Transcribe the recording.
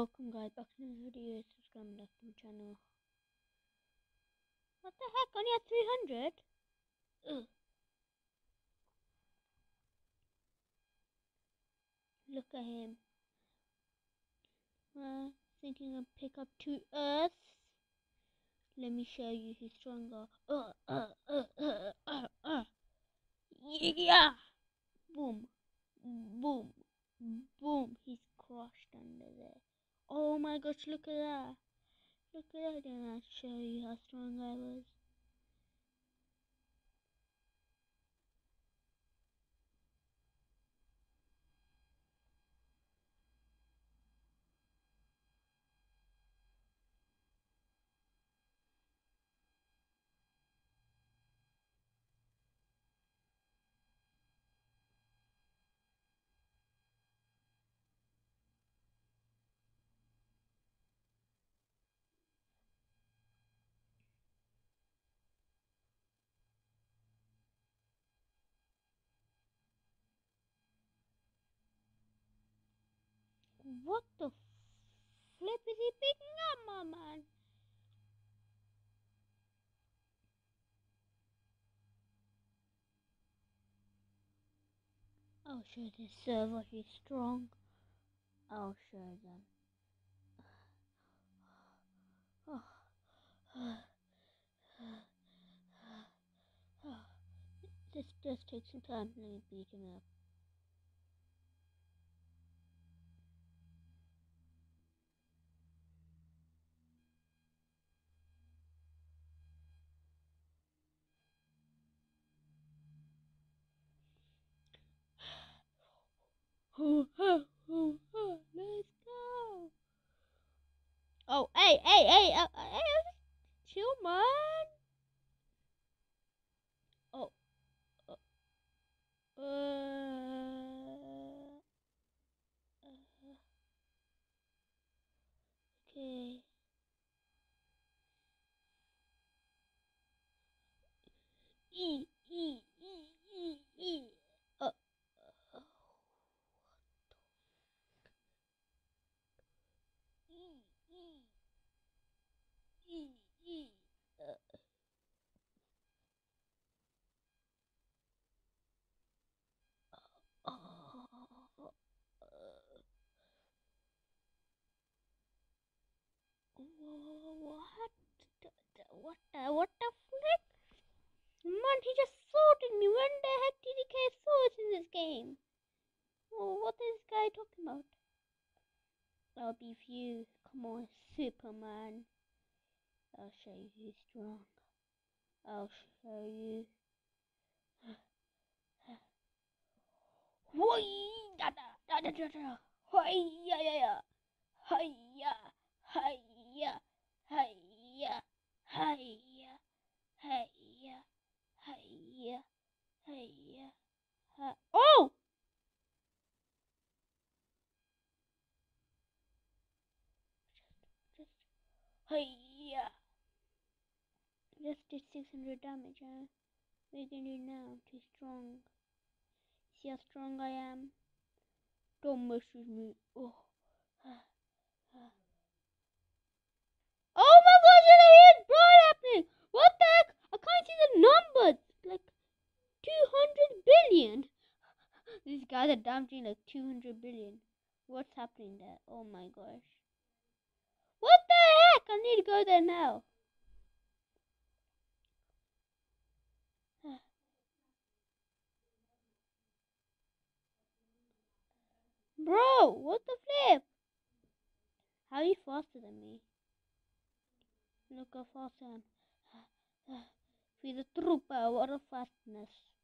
Welcome guys, back to this video. Subscribe back to my channel. What the heck? Only at 300? Ugh. Look at him. Thinking of pick up 2 Earths. Let me show you he's stronger. Yeah! Boom. Boom. Boom. He's crushed under there. Oh my gosh, look at that. Look at that, and I'll show you how strong I was. What the flip is he picking up, my man? I'll show this server he's strong. I'll show them. This does take some time. Let me beat him up. Let's go. Oh, hey, chill, man. Oh, okay. E. Uh, what the flick? Man, he just sorted me. When the heck did he get swords in this game? Oh, what is this guy talking about? I'll beef you. Come on, Superman. I'll show you who's strong. I'll show you. Hoi da da da da da da. Hoi ya ya ya. Hoi ya. Hoi ya. Hoi ya. Hoi ya. Hoi ya. Hoi ya. Hoi ya. Oh! Hiya! Just did 600 damage, huh? What are you gonna do now? Too strong. See how strong I am? Don't mess with me. Oh. Oh my gosh, look at his blood happening! What the heck? I can't see the numbers! Like 200 billion! These guys are damaging like 200 billion. What's happening there? Oh my gosh. What the heck? I need to go there now. Bro, what the flip? How are you faster than me? Look how fast I am. With the trooper, what a fastness.